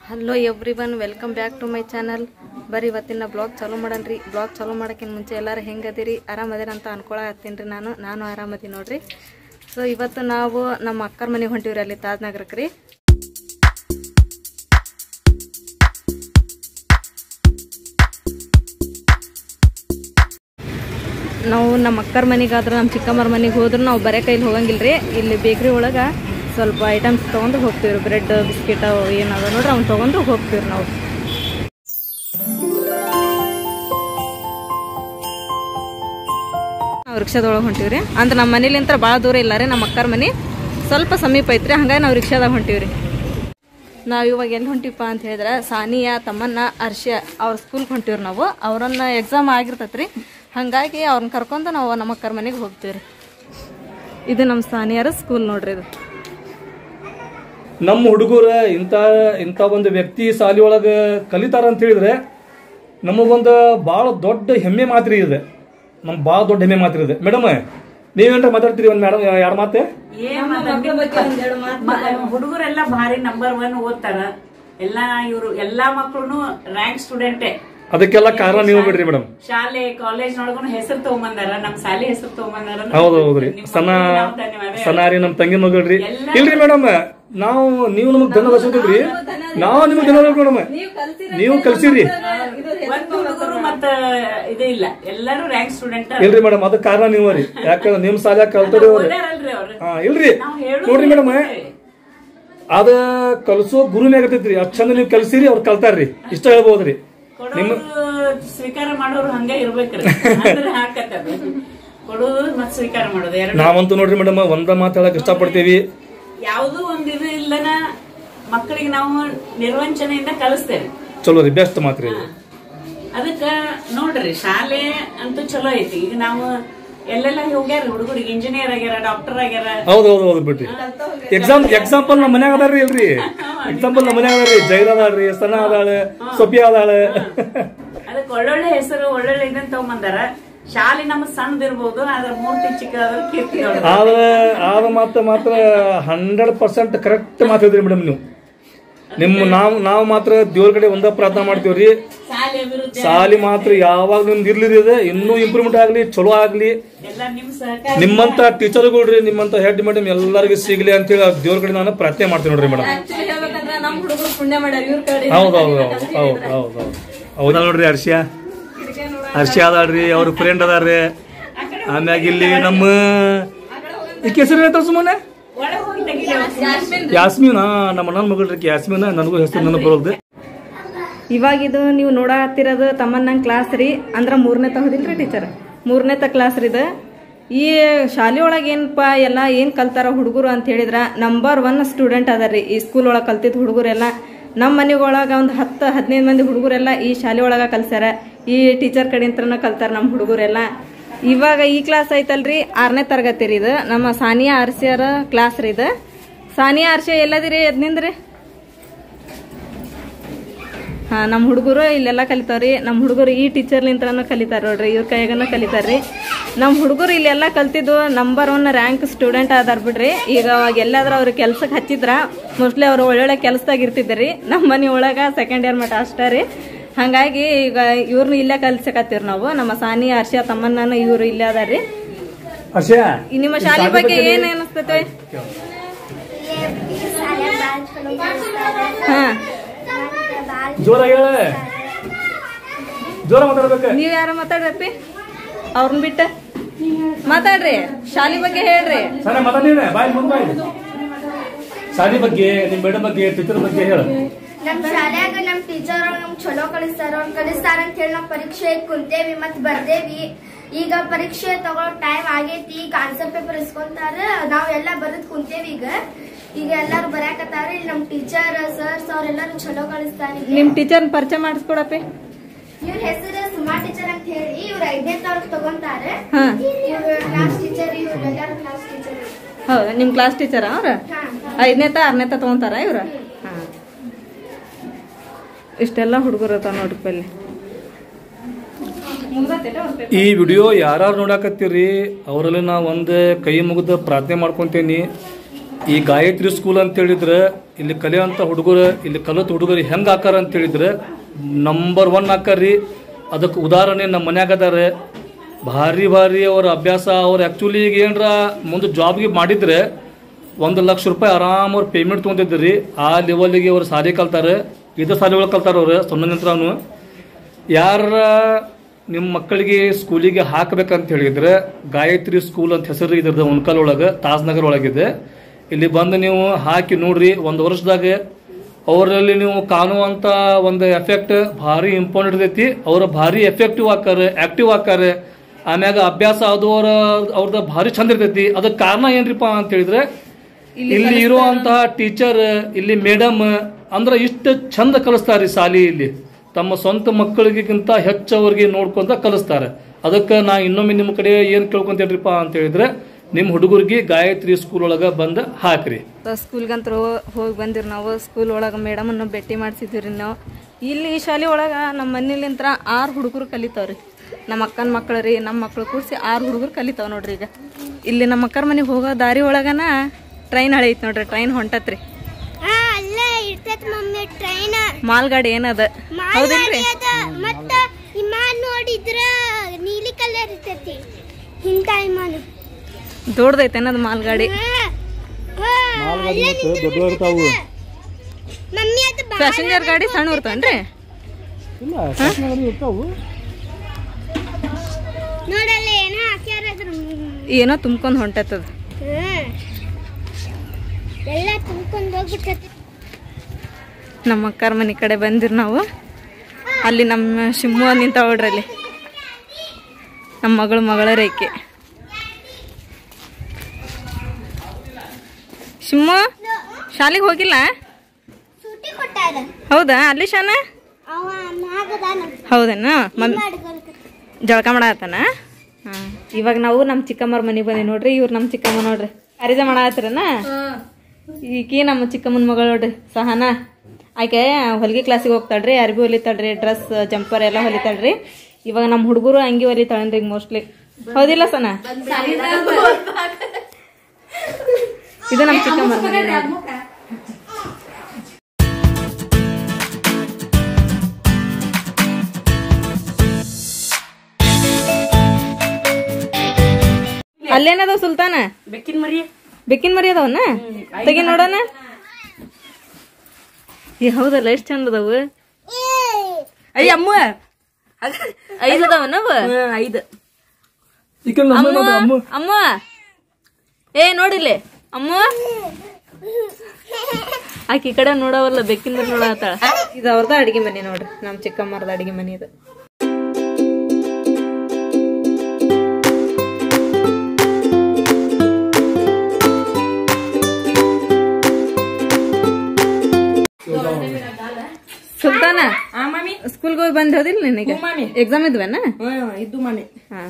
Hello everyone, welcome back to my channel. ಬರೀ ಇವತ್ತಿನ blog ಚಾಲೂ ಮಾಡನ್ರಿ. ಬ್ಲಾಗ್ ಚಾಲೂ ಮಾಡೋಕ್ಕಿಂತ ಮುಂಚೆ ಎಲ್ಲರೂ ಹೆಂಗದಿರಿ, ಆರಾಮದಿರಿ ಅಂತ ಅನ್ಕೊಳತ್ತೀನಿ ರೀ. ನಾನು ಆರಾಮದಿ ನೋಡ್ರಿ. ಸೊ ಇವತ್ತು ನಾವು ನಮ್ಮ ಅಕ್ಕರ ಮನೆಗೆ ಹೊಂಟಿವ್ರಿ, ಅಲ್ಲಿ ತಾಜ್ನಗರಕ್ಕೆ ರೀ. ನಾವು ನಮ್ಮ ಅಕ್ಕರ ಮನೆಗಾದ್ರೆ ನಮ್ಮ ಚಿಕ್ಕಮ್ಮರ ಮನೆಗೆ ಹೋದ್ರೆ ನಾವು ಬರೇ ಕೈಲಿ ಹೋಗಂಗಿಲ್ಲ ರೀ. ಇಲ್ಲಿ ಬೇಕ್ರಿ ಒಳಗೆ ಸ್ವಲ್ಪ ಐಟಮ್ಸ್ ತೊಗೊಂಡು ಹೋಗ್ತೀವಿ ರೀ. ಬ್ರೆಡ್, ಬಿಸ್ಕಿಟ್ ಅವು ಏನದ ನೋಡ್ರಿ ಅವ್ನು ತೊಗೊಂಡು ಹೋಗ್ತೀವಿ ನಾವು. ನಾವು ರಿಕ್ಷಾದೊಳಗೆ ಹೊಂಟೀವಿ ರೀ. ಅಂದ್ರೆ ನಮ್ಮ ಮನೇಲಿಂತ ಭಾಳ ದೂರ ಇಲ್ಲ ರೀ, ನಮ್ಮ ಅಕ್ಕರ ಮನೆ ಸ್ವಲ್ಪ ಸಮೀಪ ಐತ್ರಿ. ಹಂಗಾಗಿ ನಾವು ರಿಕ್ಷಾದಾಗ ಹೊಂಟೀವಿ ರೀ. ನಾವು ಇವಾಗ ಎಲ್ಲಿ ಹೊಂಟಿವಪ್ಪ ಅಂತ ಹೇಳಿದ್ರೆ ಸಾನಿಯಾ, ತಮ್ಮನ್ನ, ಹರ್ಷ ಅವ್ರ ಸ್ಕೂಲ್ಗೆ ಹೊಂಟೀವ್ರಿ ನಾವು. ಅವ್ರನ್ನ ಎಕ್ಸಾಮ್ ಆಗಿರ್ತೈತೆ ರೀ, ಹಾಗಾಗಿ ಅವ್ರನ್ನ ಕರ್ಕೊಂಡು ನಾವು ನಮ್ಮ ಅಕ್ಕರ ಮನೆಗೆ ಹೋಗ್ತೀವಿ ರೀ. ಇದು ನಮ್ಮ ಸಾನಿಯಾರ ಸ್ಕೂಲ್ ನೋಡ್ರಿ. ಇದು ನಮ್ಮ ಹುಡುಗರ ಇಂಥ ಒಂದು ವ್ಯಕ್ತಿ ಶಾಲೆ ಒಳಗೆ ಕಲಿತಾರ ಅಂತ ಹೇಳಿದ್ರೆ ನಮಗೊಂದು ಭಾಳ ದೊಡ್ಡ ಹೆಮ್ಮೆ ಮಾತ್ರಿ ಇದೆ. ನಮ್ಗೆ ಭಾಳ ದೊಡ್ಡ ಹೆಮ್ಮೆ ಮಾತ್ರಿ ಇದೆ. ಮೇಡಮ್, ನೀವೇನ್ರ ಮಾತಾಡ್ತೀರಿ ಒಂದು ಮೇಡಮ್ ಎರಡು ಮಾತೆ? ಹುಡುಗರೆಲ್ಲ ಭಾರಿ ನಂಬರ್ 1 ಓದ್ತಾರ. ಎಲ್ಲಾ ಮಕ್ಕಳು ರ್ಯಾಂಕ್ ಸ್ಟೂಡೆಂಟೇ. ಅದಕ್ಕೆಲ್ಲ ಕಾರಣ ನೀವು ಬಿಡ್ರಿ ಮೇಡಮ್. ಶಾಲೆ ಕಾಲೇಜ್ ನೊಳಗೂ ಹೆಸರು ತಗೊಂಬಂದಾರ, ನಮ್ ಶಾಲೆ ಹೆಸರು ತಗೊಂಬಂದಾರ. ಹೌದೌದ್ರಿ. ಸನಾರಿ ನಮ್ ತಂಗಿ ಮಗಳ್ರಿ. ಇಲ್ರಿ ಮೇಡಮ್, ನೀವು ನಮಗ್ ಧನ ಬಸ್ರಿ, ನಾವು ನಿಮಗ್ ಧನ ಮೇಡಮ್. ನೀವು ಕಲ್ಸಿರಿ ಮತ್ತ ಇದು ಇಲ್ಲ, ಎಲ್ಲರೂ ರ್ಯಾಂಕ್ ಸ್ಟೂಡೆಂಟ್. ಇಲ್ರಿ ಮೇಡಮ್, ಅದಕ್ಕೆ ಕಾರಣ ನೀವು ರೀ. ಯಾಕಂದ್ರೆ ನಿಮ್ ಶಾಲೆ ಕಲ್ತರಿ ಅವ್ರಿ. ಇಲ್ರಿ ನೋಡ್ರಿ ಮೇಡಮ್, ಅದ ಕಲ್ಸೋ ಗುರು ಮ್ಯಾಗ ಇರ್ತೈತ್ರಿ. ಅಷ್ಟ್ ಚಂದ ನೀವು ಕಲ್ಸಿರಿ, ಅವ್ರು ಕಲ್ತಾರ್ರಿ. ಇಷ್ಟ ಹೇಳ್ಬೋದ್ರಿ. ಸ್ವೀಕಾರ ಮಾಡೋರು ಹಂಗ ಇರ್ಬೇಕ್ರಿ. ಕೊಡೋದು ಮತ್ ಸ್ವೀಕಾರ ಮಾಡೋದು. ನಾವಂತೂ ನೋಡ್ರಿ ಮೇಡಮ್, ಒಂದ ಮಾತು ಹೇಳಕ್ ಇಷ್ಟಪಡ್ತೀವಿ. ಯಾವ್ದು ಒಂದ್ ಇದು ಇಲ್ಲನ ಮಕ್ಕಳಿಗೆ ನಾವು ನಿರ್ವಂಚನೆಯಿಂದ ಕಲಿಸ್ತೇವೆ. ಚಲೋ ರೀ, ಬೆಸ್ಟ್ ಮಾತ್ರಿ. ಅದಕ್ಕ ನೋಡ್ರಿ, ಶಾಲೆ ಅಂತೂ ಚಲೋ ಐತಿ. ಈಗ ನಾವು ಎಲ್ಲೆಲ್ಲ ಹೋಗ್ಯಾರ ಹುಡುಗರಿಗೆ, ಇಂಜಿನಿಯರ್ ಆಗ್ಯಾರ, ಡಾಕ್ಟರ್ ಆಗ್ಯಾರ. ಹೌದೌದು ಬಿಡ್ರಿ. ಎಕ್ಸಾಂಪಲ್ ನಮ್ಮ ಮನ್ಯಾಗ ಅದಾರ್ರಿ. ಇಲ್ರಿ ಎಕ್ಸಾಂಪಲ್ ನಮ್ಮ ಮನ್ಯಾಗ ಅದಾರ್ರಿ. ಜೈರ ಅದಾಳ್ರಿ, ಸನ ಅದಾಳ, ಸೊಫಿಯಾ ಅದಾಳ. ಅದಕ್ಕೆ ಒಳ್ಳೊಳ್ಳೆ ಹೆಸರು, ಒಳ್ಳೊಳ್ಳೆ ಇದನ್ನ ತಗೊಂಬಂದಾರ. ಶಾಲೆ ನಮ್ ಸಣ್ಣದಿರ್ಬೋದು, ಆದ್ರೆ ಮೂರ್ತಿ ಚಿಕ್ಕದಾದ್ರು ಕೀರ್ತಿ. ಆದ ಮಾತ್ರ 100% ಕರೆಕ್ಟ್ ಮಾತಾಡಿದ್ರಿ ಮೇಡಮ್ ನೀವು. ನಾವು ಮಾತ್ರ ದೇವ್ರ ಕಡೆ ಒಂದ ಪ್ರಾರ್ಥನೆ ಮಾಡ್ತೀವ್ರಿ. ಶಾಲೆ ಮಾತ್ರ ಯಾವಾಗ ನಿಮ್ದು ಇರ್ಲಿರಿ, ಇನ್ನೂ ಇಂಪ್ರೂವ್ಮೆಂಟ್ ಆಗ್ಲಿ, ಚಲೋ ಆಗ್ಲಿ. ನಿಮ್ಮಂತ ಟೀಚರ್ಗಳ್ರಿ, ನಿಮ್ಮಂತ ಹೆಡ್ ಮೇಡಮ್ ಎಲ್ಲರಿಗೂ ಸಿಗ್ಲಿ ಅಂತ ಹೇಳಿ ದೇವ್ರ ಕಡೆ ನಾನು ಪ್ರಾರ್ಥನೆ ಮಾಡ್ತೀನಿ ನೋಡ್ರಿ ಮೇಡಮ್. ಹೌದಾ ನೋಡ್ರಿ. ಹರ್ಷ ಅದಾಳ್ರಿ, ಅವ್ರ ಫ್ರೆಂಡ್ ಅದಾರ್ರಿ. ಆಮ್ಯಾಗ ಇಲ್ಲಿ ನಮ್ಮ ಹೆಸರು ಹೇಳ್ತಾರ ಸುಮ್ಮನೆ ಯಾಸ್ಮೀನಾ, ನಮ್ಮ ಅಣ್ಣನ ಮಗಳ್ರಿ ಯಾಸ್ಮೀನಾ. ನನಗೂ ಹೆಸರು ನನಗೆ ಬರೋದು. ಇವಾಗಿದು ನೀವು ನೋಡತ್ತಿರೋದು ತಮ್ಮನ್ನ ಕ್ಲಾಸ್ ರೀ. ಅಂದ್ರೆ 3ನೇ ತಗೋದಿಲ್ರಿ ಟೀಚರ್, 3ನೇ ಕ್ಲಾಸ್ ರೀ ಇದು. ಈ ಶಾಲೆ ಒಳಗೆ ಏನಪ್ಪ ಎಲ್ಲ ಏನು ಕಲ್ತಾರ ಹುಡುಗರು ಅಂತ ಹೇಳಿದ್ರೆ ನಂಬರ್ 1 ಸ್ಟೂಡೆಂಟ್ ಅದಾರ್ರಿ ಈ ಸ್ಕೂಲ್ ಒಳಗೆ ಕಲ್ತಿದ್ ಹುಡುಗರೆಲ್ಲ. ನಮ್ಮ ಮನೆಗೊಳಗೆ ಒಂದು 10-15 ಮಂದಿ ಹುಡುಗರೆಲ್ಲ ಈ ಶಾಲೆ ಒಳಗೆ ಕಲ್ಸ್ಯಾರ. ಈ ಟೀಚರ್ ಕಡೆಯಿಂತ್ರನ ಕಲ್ತಾರ ನಮ್ಮ ಹುಡುಗರೆಲ್ಲ. ಇವಾಗ ಈ ಕ್ಲಾಸ್ ಐತಲ್ರಿ 6ನೇ ತರಗತಿ ರೀ ಇದು. ನಮ್ಮ ಸಾನಿಯಾ ಆರ್ಸಿಯರ ಕ್ಲಾಸ್ ರೀ ಇದು. ಸಾನಿಯಾ ಆರ್ಸಿಯ ಎಲ್ಲದಿರಿ ಎದ್ನಿಂದ್ರಿ? ಹಾಂ, ನಮ್ಮ ಹುಡುಗರು ಇಲ್ಲೆಲ್ಲ ಕಲಿತಾವ್ರಿ. ನಮ್ಮ ಹುಡುಗರು ಈ ಟೀಚರ್ಲಿಂತ್ರನೂ ಕಲಿತಾರ ನೋಡ್ರಿ, ಇವ್ರ ಕೈಯಾಗನ ಕಲಿತಾರ್ರಿ. ನಮ್ಮ ಹುಡುಗರು ಇಲ್ಲೆಲ್ಲ ಕಲ್ತಿದ್ದು ನಂಬರ್ 1 ರ್ಯಾಂಕ್ ಸ್ಟೂಡೆಂಟ್ ಆದಾರ ಬಿಡ್ರಿ. ಈಗ ಅವಾಗ ಎಲ್ಲಾದ್ರೂ ಅವ್ರ ಕೆಲ್ಸಕ್ಕೆ ಹಚ್ಚಿದ್ರ ಮೋಸ್ಟ್ಲಿ ಅವ್ರು ಒಳ್ಳೊಳ್ಳೆ ಕೆಲ್ಸದಾಗ ಇರ್ತಿದ್ರಿ. ನಮ್ಮ ಮನೆ ಒಳಗೆ 2nd ಇಯರ್ ಮಟ್ಟ ಅಷ್ಟೇ ರೀ. ಹಾಗಾಗಿ ಈಗ ಇವ್ರನ್ನ ಇಲ್ಲೇ ಕಲ್ಸಕತ್ತೀವ್ರಿ ನಾವು. ನಮ್ಮ ಸಾನಿಯಾ, ಹರ್ಷ, ತಮ್ಮನ್ನ ಇವ್ರು ಇಲ್ಲೇ ಅದಾರ್ರಿ. ನಿಮ್ಮ ಶಾಲೆ ಬಗ್ಗೆ ಏನ್ ಅನಿಸ್ತೈತೆ? ಹಾ, ನೀವ್ ಯಾರ ಮಾತಾಡ್ರಪ್ಪಿ? ಅವ್ರನ್ನ ಬಿಟ್ಟ ಮಾತಾಡ್ರಿ. ಶಾಲೆ ಬಗ್ಗೆ ಹೇಳ್ರಿ. ಶಾಲೆ ಬಗ್ಗೆ, ನಿಮ್ ಮೇಡಮ್ ಬಗ್ಗೆ, ಟೀಚರ್ ಬಗ್ಗೆ ಹೇಳ. ನಮ್ ಶಾಲ್ಯಾಗ ನಮ್ ಟೀಚರ್ ನಮ್ ಚಲೋ ಕಲಿಸ್ತಾರ ಅಂತ ಹೇಳಿ ನಾವ್ ಪರೀಕ್ಷೆ ಕುಂತೇವಿ ಮತ್ ಬರ್ದೇವಿ. ಈಗ ಪರೀಕ್ಷೆ ತಗೊಳ್ಳೋ ಟೈಮ್ ಆಗೇತಿ. ಈಗ ಆನ್ಸರ್ ಪೇಪರ್ ಇಸ್ಕೊಂತಾರ, ನಾವ್ ಎಲ್ಲಾ ಬರದ್ ಕುಂತೇವಿ. ಈಗ ಎಲ್ಲಾರು ಬರಾಕತ್ತಾರ. ನಮ್ ಟೀಚರ್ ಸರ್ಸ್ ಅವ್ರೆಲ್ಲಾರು ಚಲೋ ಕಲಿಸ್ತಾರ. ನಿಮ್ ಟೀಚರ್ ಪರಿಚಯ ಮಾಡಿಸ್ಕೊಡಪ್ಪಿ. ಇವ್ರ ಹೆಸರು ಸುಮಾ ಟೀಚರ್ ಅಂತ ಹೇಳಿ. ಇವ್ರ 5ನೇ ತರಗತಿ ತಗೊಂತಾರ. ಇವ್ರ ಕ್ಲಾಸ್ ಟೀಚರ್, ಇವ್ರೆಲ್ಲಾರು ಕ್ಲಾಸ್ ಟೀಚರ್. ಹೌದಾ, ನಿಮ್ ಕ್ಲಾಸ್ ಟೀಚರ್ ಅವ್ರ? 5ನೇ 6ನೇ ತಗೊಂತಾರ ಇವ್ರ? ಹಾ, ಇಷ್ಟೆಲ್ಲ ಹುಡುಗರು ಅದಾವ ನೋಡ್ರಿ ಪಲ್ಲಿ. ಈ ವಿಡಿಯೋ ಯಾರು ನೋಡಾಕತ್ತೀರಿ ಅವರಲ್ಲಿ ನಾ ಒಂದು ಕೈ ಮುಗಿದು ಪ್ರಾರ್ಥನೆ ಮಾಡ್ಕೊಂತೀನಿ. ಈ ಗಾಯತ್ರಿ ಸ್ಕೂಲ್ ಅಂತ ಹೇಳಿದ್ರೆ ಇಲ್ಲಿ ಕಲಿಯೋಂಥ ಹುಡುಗರು ಇಲ್ಲಿ ಕಲಿತ ಹುಡುಗರು ಹೆಂಗೆ ಆಕಾರ ಅಂತ ಹೇಳಿದ್ರೆ ನಂಬರ್ 1 ಆಕಾರ್ರಿ. ಅದಕ್ಕೆ ಉದಾಹರಣೆ ನಮ್ಮ ಮನ್ಯಾಗ ಅದಾರೆ. ಭಾರಿ ಅವ್ರ ಅಭ್ಯಾಸ. ಅವ್ರು ಆ್ಯಕ್ಚುಲಿ ಈಗ ಏನರ ಮುಂದೆ ಜಾಬ್ಗೆ ಮಾಡಿದ್ರೆ 1 ಲಕ್ಷ ರೂಪಾಯಿ ಆರಾಮ್ ಅವ್ರು ಪೇಮೆಂಟ್ ತೊಗೊಂತಿದ್ರಿ. ಆ ಲೆವೆಲ್ಗೆ ಅವ್ರು ಸಾಲಿ ಕಲ್ತಾರೆ. ಇದೇ ಸಾಲಿ ಒಳಗೆ ಕಲ್ತಾರೆ ಅವ್ರು ಸಣ್ಣನಿಂತ್ರನು. ಯಾರ ನಿಮ್ಮ ಮಕ್ಕಳಿಗೆ ಸ್ಕೂಲಿಗೆ ಹಾಕಬೇಕಂತ ಹೇಳಿದ್ರೆ ಗಾಯತ್ರಿ ಸ್ಕೂಲ್ ಅಂತ ಹೆಸರು ಇದ್ರದ್ದು ಉಣ್ಕಲ್ ಒಳಗೆ ತಾಜ್ನಗರ್ ಒಳಗಿದೆ. ಇಲ್ಲಿ ಬಂದು ನೀವು ಹಾಕಿ ನೋಡ್ರಿ. 1 ವರ್ಷದಾಗ ಅವರಲ್ಲಿ ನೀವು ಕಾಣುವಂಥ ಒಂದು ಎಫೆಕ್ಟ್ ಭಾರಿ ಇಂಪಾರ್ಟೆಂಟ್ ಇರ್ತೈತಿ. ಅವ್ರು ಭಾರಿ ಎಫೆಕ್ಟಿವ್ ಆಕಾರ, ಆಕ್ಟಿವ್ ಆಕಾರ. ಆಮ್ಯಾಗ ಅಭ್ಯಾಸ ಅವ್ರದ್ದು ಭಾರಿ ಚಂದ ಇರ್ತೈತಿ. ಅದಕ್ಕೆ ಕಾರಣ ಏನ್ರಿಪ್ಪ ಅಂತ ಹೇಳಿದ್ರೆ ಇಲ್ಲಿ ಇರುವಂತಹ ಟೀಚರ್, ಇಲ್ಲಿ ಮೇಡಮ್ ಅಂದ್ರೆ ಇಷ್ಟು ಚಂದ ಕಲಿಸ್ತಾರೆ ಶಾಲಿ. ಇಲ್ಲಿ ತಮ್ಮ ಸ್ವಂತ ಮಕ್ಕಳಿಗಿಂತ ಹೆಚ್ಚು ಅವ್ರಿಗೆ ನೋಡ್ಕೊಂತ ಕಲಿಸ್ತಾರೆ. ಅದಕ್ಕೆ ನಾ ಇನ್ನೊಮ್ಮೆ ನಿಮ್ಮ ಕಡೆ ಏನು ಕೇಳ್ಕೊಂತೇಳ್ರಿಪ್ಪ ಅಂತ ಹೇಳಿದ್ರೆ ನಿಮ್ಮ ಹುಡುಗರಿಗೆ ಗಾಯತ್ರಿ ಸ್ಕೂಲ್ ಒಳಗೆ ಬಂದು ಹಾಕ್ರಿ. ಸ್ಕೂಲ್ಗಂತ ಹೋಗಿ ಬಂದಿರಿ ನಾವು. ಸ್ಕೂಲ್ ಒಳಗೆ ಮೇಡಮನ್ನು ಭೇಟಿ ಮಾಡಿಸಿದ್ವಿ ನಾವು. ಇಲ್ಲಿ ಈ ಶಾಲೆ ಒಳಗೆ ನಮ್ಮ ಮನೇಲಿಂತ್ರ 6 ಹುಡುಗರು ಕಲಿತಾವ್ರಿ. ನಮ್ಮ ಅಕ್ಕನ ಮಕ್ಕಳು ರೀ, ನಮ್ಮ ಮಕ್ಕಳು ಕೂಡಿಸಿ 6 ಹುಡುಗರು ಕಲಿತಾವ ನೋಡ್ರಿ. ಈಗ ಇಲ್ಲಿ ನಮ್ಮ ಅಕ್ಕರ ಮನೆಗೆ ಹೋಗೋ ದಾರಿ ಒಳಗನ ಟ್ರೈನ್ ಹಳೈತಿ ನೋಡ್ರಿ. ಟ್ರೈನ್ ಹೊಂಟತ್ರಿ. ಮಾಲ್ಗಾಡಿ ಏನದ ಹೌದಿಲ್ರಿ? ನೀಲಿ ಕಲರ್ ಇರ್ತೈತಿ. ದೊಡ್ಡದೈತೆ ಅನ್ನೋದು ಮಾಲ್ಗಾಡಿ. ಪ್ಯಾಸೆಂಜರ್ ಗಾಡಿ ಸಣ್ಣ ಇರ್ತಾವನ್ರಿ? ಏನೋ ತುಂಬ್ಕೊಂಡ್ ಹೊಂಟತ್ತದ. ನಮ್ಮ ಅಕ್ಕರ ಮನೆ ಕಡೆ ಬಂದಿರ್ ನಾವು. ಅಲ್ಲಿ ನಮ್ಮ ಶಿಮ್ಮು ನಿಂತ ನೋಡ್ರಲ್ಲಿ. ನಮ್ಮ ಮಗಳ ರೇಖೆ. ಶಿಮ್ಮು ಶಾಲೆಗೆ ಹೋಗಿಲ್ಲ? ಹೌದಾ? ಅಲ್ಲಿ ಶಾನ ಹೌದನ? ಜಳಕ ಮಾಡತ್ತಾನ. ಇವಾಗ ನಾವು ನಮ್ಮ ಚಿಕ್ಕಮ್ಮರ ಮನೆಗೆ ಬಂದಿ ನೋಡ್ರಿ. ಇವ್ರು ನಮ್ಮ ಚಿಕ್ಕಮ್ಮ ನೋಡ್ರಿ. ಅರಿದ ಮಾಡಾತ್ರನ. ಈಕಿ ನಮ್ಮ ಚಿಕ್ಕಮ್ಮನ ಮಗಳು ನೋಡ್ರಿ, ಸಹನಾ. ಆಕೆ ಹೊಲಿಗೆ ಕ್ಲಾಸಿಗೆ ಹೋಗ್ತಾಳ್ರಿ. ಅರ್ಬಿ ಹೊಲಿತಾಳ್ರಿ, ಡ್ರೆಸ್ ಜಂಪರ್ ಎಲ್ಲ ಹೊಲಿತಾಳ್ರಿ. ಇವಾಗ ನಮ್ಮ ಹುಡುಗರು ಅಂಗಿ ಹೊಲಿತಾಳನ್ರಿ ಮೋಸ್ಟ್ಲಿ. ಹೌದಿಲ್ಲ ಸನ? ಇದು ನಮ್ಮ ಚಿಕ್ಕಮ್ಮರ ಮನೆ. ಅಲ್ಲೇನದ ಸುಲ್ತಾನ? ಬೆಕ್ಕಿನ ಮರಿ ಅದಾವನ್ನ? ತೆಗಿ ನೋಡೋಣ. ಹೌದಲ್ಲ, ಎಷ್ಟು ಚಂದ ಅದಾವು. ಅಮ್ಮ 5 ಅದಾವನವ? 5. ಅಮ್ಮ ಏ ನೋಡಿಲ್ಲ ಅಮ್ಮ. ಆಕಿ ಈ ಕಡೆ ನೋಡವಲ್ಲ, ಬೆಕ್ಕಿನ ಮರಿ ನೋಡತ್ತಾಳ. ಇದು ಅವ್ರದ ಅಡಿಗೆ ಮನೆ ನೋಡ್ರಿ. ನಮ್ಮ ಚಿಕ್ಕಮ್ಮರದ ಅಡಿಗೆ ಮನೆ ಇದು. ಸುಲ್ತಾನ ಸ್ಕೂಲ್ಗೆ ಹೋಗಿ ಬಂದ್ ಹೋದಿಲ್ಲ ನಿನಗೆ? ಎಕ್ಸಾಮ್ ಇದ್ವೇನ? ಇದ್ದು ಮಾಮಿ. ಹಾ.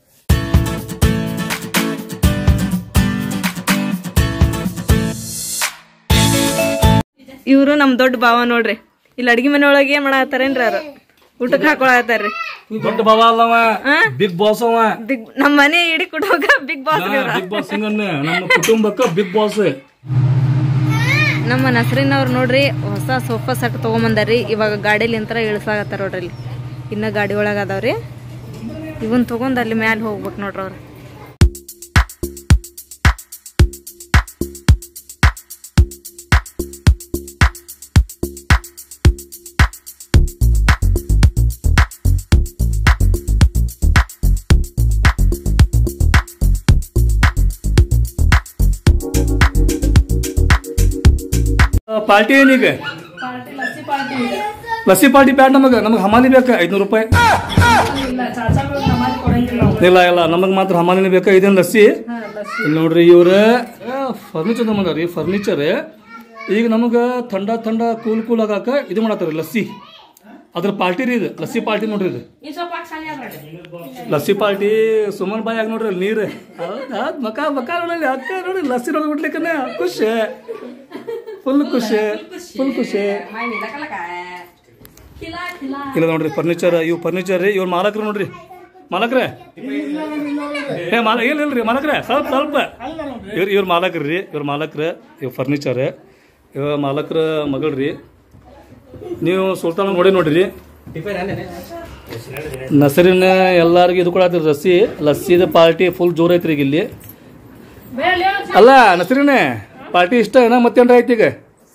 ಇವ್ರು ನಮ್ ದೊಡ್ಡ ಭಾವ ನೋಡ್ರಿ. ಇಲ್ಲಿ ಅಡಿಗೆ ಮನೆ ಒಳಗೆ ಏನ್ ಮಾಡತ್ತಾರೇನ್ರಿ? ಅವ್ರು ಊಟಕ್ಕೆ ಹಾಕೊಳತ್ತಾರ್ರಿ. ದೊಡ್ಡ ಭಾವ ಅಲ್ಲವ, ಬಿಗ್ ಬಾಸ್ ಅವ. ನಮ್ಮ ಮನೆ ಇಡೀ ಕುಟುಂಬ ಬಿಗ್ ಬಾಸ್. ಬಿಗ್ ಬಾಸ್ ನಮ್ಮ ಕುಟುಂಬಕ್ಕ ಬಿಗ್ ಬಾಸ್. ನಮ್ಮ ನಸರಿನವ್ರು ನೋಡ್ರಿ ಹೊಸ ಸೋಫಾ ಸೆಟ್ ತಗೊಂಬಂದಾರ್ರಿ. ಇವಾಗ ಗಾಡಿಲಿ ಅಂತ ಇಳಿಸಾಗತ್ತಾರ ನೋಡ್ರಿ. ಇಲ್ಲಿ ಇನ್ನ ಗಾಡಿ ಒಳಗ ಅದಾವ್ರಿ. ಇವನ್ ತಗೊಂಡ್ ಅಲ್ಲಿ ಮ್ಯಾಲ ಹೋಗ್ಬೇಕು ನೋಡ್ರಿ ಅವ್ರು. ಪಾರ್ಟಿ ಏನೀಗ? ಲಸ್ಸಿ ಪಾರ್ಟಿ ಬ್ಯಾಡ. ನಮಗ್ ಹಮಾಲಿ ಬೇಕು 500 ರೂಪಾಯಿ. ಇಲ್ಲ ನಮಗ್ ಮಾತ್ರ ಹಮಾಲಿನೇ ಬೇಕು. ಇದೇನು ಲಸ್ಸಿ? ಇಲ್ಲಿ ನೋಡ್ರಿ, ಇವ್ರ ಫರ್ನಿಚರ್ ತಗೊಂಡ್ರಿ. ಫರ್ನಿಚರ್ ಈಗ ನಮಗ ಥಂಡ ಕೂಲ್ ಆಗಾಕ ಇದು ಮಾಡತ್ತಾರ ಲಸ್ಸಿ. ಅದ್ರ ಪಾರ್ಟಿ ರೀ ಇದು. ಲಸ್ಸಿ ಪಾರ್ಟಿ ನೋಡ್ರಿ ಇದು. ಲಸ್ಸಿ ಪಾರ್ಟಿ. ಸುಮನ್ ಬಾಯಿ ಆಗ ನೋಡ್ರಿ ನೀರ್. ಹೌದಾ? ಮಕ ನೋಡಲಿ ಅಕ್ಕ ನೋಡಿ ಲಸ್ಸಿ ನೋಡಿ ಬಿಡ್ಲಿಕ್ಕನೆ ಖುಷಿ. ಫುಲ್ ಖುಷಿ. ಇಲ್ಲ ನೋಡ್ರಿ ಫರ್ನಿಚರ್. ಇವ್ ಫರ್ನಿಚರ್ ರೀ. ಇವ್ರ ಮಾಲಕರು ನೋಡ್ರಿ. ಮಾಲಕ್ರೆ ಇಲ್ರಿ ಮಾಲಕ್ರೆ ಸ್ವಲ್ಪ ಇವ್ರ ಮಾಲಕ್ರಿ ಇವ್ರ ಮಾಲಕ್ರ ಇವ್ ಫರ್ನಿಚರ್ ಇವ ಮಾಲಕ್ರ ಮಗಳ್ರಿ ನೀವು ಸುಲ್ತಾನ ನೋಡ್ರಿ ನಸರಿನ ಎಲ್ಲಾರ್ಗು ಇದು ಕೊಡತ್ರಿ ಲಸ್ಸಿದ ಪಾರ್ಟಿ ಫುಲ್ ಜೋರ್ ಐತ್ರಿ ಈಗ ಇಲ್ಲಿ ಅಲ್ಲ ನಸರಿನೇ ಪಾರ್ಟಿ ಇಷ್ಟ ಏನ ಮತ್ತೇನ್ರ ಐತಿ ಈಗ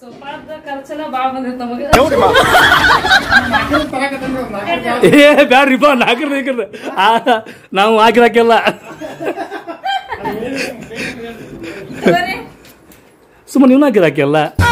ಏ ಬ್ಯಾಡ್ರಿಪ್ಪ ನಾಲ್ಕರ ನಾವು ಹಾಕಿದಾಕೆಲ್ಲ ಸುಮ್ಮನೆ ನೀವು ಹಾಕಿದಾಕೆಲ್ಲ